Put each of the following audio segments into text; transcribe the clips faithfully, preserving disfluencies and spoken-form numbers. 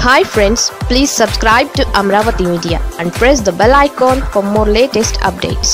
Hi friends, please subscribe to Amaravathi Media and press the bell icon for more latest updates.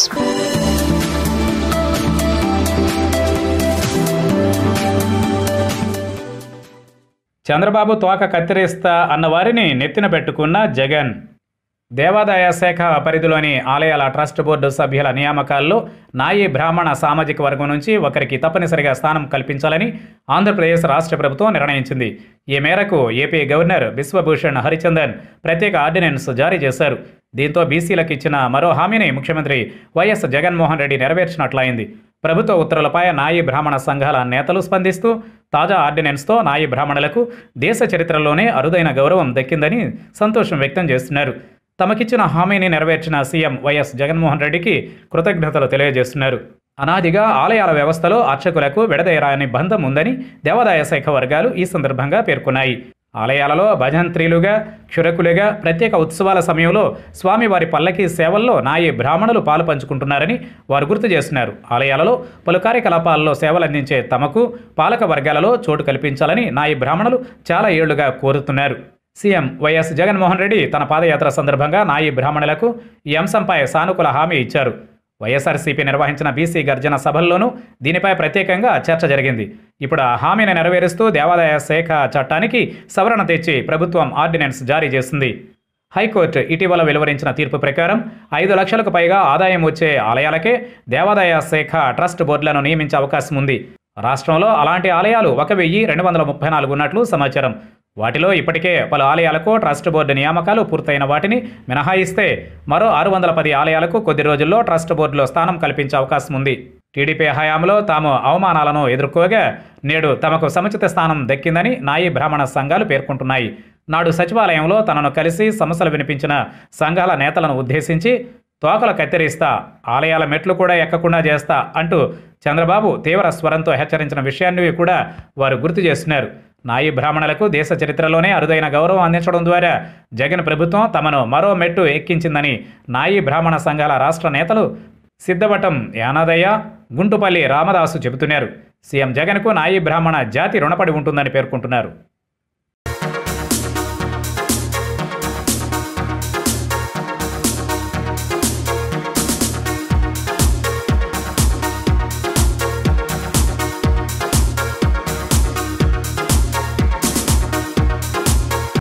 Chandrababu తోక కత్తిరిస్తా అన్న వారిని నెత్తిన పెట్టుకున్న జగన్. దేవాదాయ శాఖ పరిధిలోని ఆలయాల ట్రస్ట్ బోర్డు సభ్యుల నియామకాల్లో నాయి బ్రాహ్మణ సామాజిక వర్గం నుంచి ఒకరికి తప్పనిసరిగా స్థానం కల్పించాలని ఆంధ్రప్రదేశ్ రాష్ట్ర ప్రభుత్వం నిర్ణయించింది. ఈ మేరకు ఏపీ గవర్నర్ బిశ్వభూషణ్ హరిచందన్ ప్రత్యేక ఆర్డినెన్స్ జారీ చేశారు. దీంతో బీసీలకు ఇచ్చిన మరో హామీని ముఖ్యమంత్రి వైఎస్ జగన్మోహన్ రెడ్డి నెరవేర్చినట్లయింది. ప్రభుత్వ ఉత్తర్వులపై నాయి బ్రాహ్మణ సంఘాల నేతలు స్పందిస్తూ తాజా ఆర్డినెన్స్తో నాయి బ్రాహ్మణులకు దేశ చరిత్రలోనే అరుదైన గౌరవం దక్కిందని సంతోషం వ్యక్తం చేస్తున్నారు. తమకిచ్చిన హామీని నెరవేర్చిన సీఎం వైఎస్ జగన్మోహన్ రెడ్డికి కృతజ్ఞతలు తెలియజేస్తున్నారు. అనాదిగా ఆలయాల వ్యవస్థలో అర్చకులకు విడదీయరాని బంధం ఉందని దేవాదాయ శాఖ వర్గాలు ఈ సందర్భంగా పేర్కొన్నాయి. ఆలయాలలో భజంత్రీలుగా, క్షురకులుగా ప్రత్యేక ఉత్సవాల సమయంలో స్వామివారి పల్లకి సేవల్లో నాయి బ్రాహ్మణులు పాలు పంచుకుంటున్నారని వారు గుర్తు చేస్తున్నారు. ఆలయాలలో పలు కార్యకలాపాల్లో సేవలందించే తమకు పాలక వర్గాలలో చోటు కల్పించాలని నాయి బ్రాహ్మణులు చాలా ఏళ్లుగా కోరుతున్నారు. సీఎం వైఎస్ జగన్మోహన్ రెడ్డి తన పాదయాత్ర సందర్భంగా నాయి బ్రాహ్మణులకు ఈ అంశంపై సానుకూల హామీ ఇచ్చారు. వైఎస్ఆర్సీపీ నిర్వహించిన బీసీ గర్జన సభల్లోనూ దీనిపై ప్రత్యేకంగా చర్చ జరిగింది. ఇప్పుడు ఆ హామీని నెరవేరుస్తూ దేవాదాయ శాఖ చట్టానికి సవరణ తెచ్చి ప్రభుత్వం ఆర్డినెన్స్ జారీ చేసింది. హైకోర్టు ఇటీవల వెలువరించిన తీర్పు ప్రకారం ఐదు లక్షలకు పైగా ఆదాయం వచ్చే ఆలయాలకే దేవాదాయ శాఖ ట్రస్ట్ బోర్డులను నియమించే అవకాశం ఉంది. రాష్ట్రంలో అలాంటి ఆలయాలు ఒక వెయ్యి రెండు వందల ముప్పై నాలుగు ఉన్నట్లు సమాచారం. వాటిలో ఇప్పటికే పలు ఆలయాలకు ట్రస్ట్ బోర్డు నియామకాలు పూర్తయిన వాటిని మినహాయిస్తే మరో ఆరు వందల పది ఆలయాలకు కొద్ది రోజుల్లో ట్రస్ట్ బోర్డులో స్థానం కల్పించే అవకాశం ఉంది. టీడీపీ హయాంలో తాము అవమానాలను ఎదుర్కోగా నేడు తమకు సముచిత స్థానం దక్కిందని నాయి బ్రాహ్మణ సంఘాలు పేర్కొంటున్నాయి. నాడు సచివాలయంలో తనను కలిసి సమస్యలు వినిపించిన సంఘాల నేతలను ఉద్దేశించి తోకలు కత్తిరిస్తా, ఆలయాల మెట్లు కూడా ఎక్కకుండా చేస్తా అంటూ చంద్రబాబు తీవ్ర స్వరంతో హెచ్చరించిన విషయాన్ని కూడా వారు గుర్తు చేస్తున్నారు. నాయి బ్రాహ్మణులకు దేశ చరిత్రలోనే అరుదైన గౌరవం అందించడం ద్వారా జగన్ ప్రభుత్వం తమను మరో మెట్టు ఎక్కించిందని నాయి బ్రాహ్మణ సంఘాల రాష్ట్ర నేతలు సిద్ధవటం యానాదయ్య, గుంటుపల్లి రామదాసు చెబుతున్నారు. సీఎం జగన్కు నాయి బ్రాహ్మణ జాతి రుణపడి ఉంటుందని పేర్కొంటున్నారు.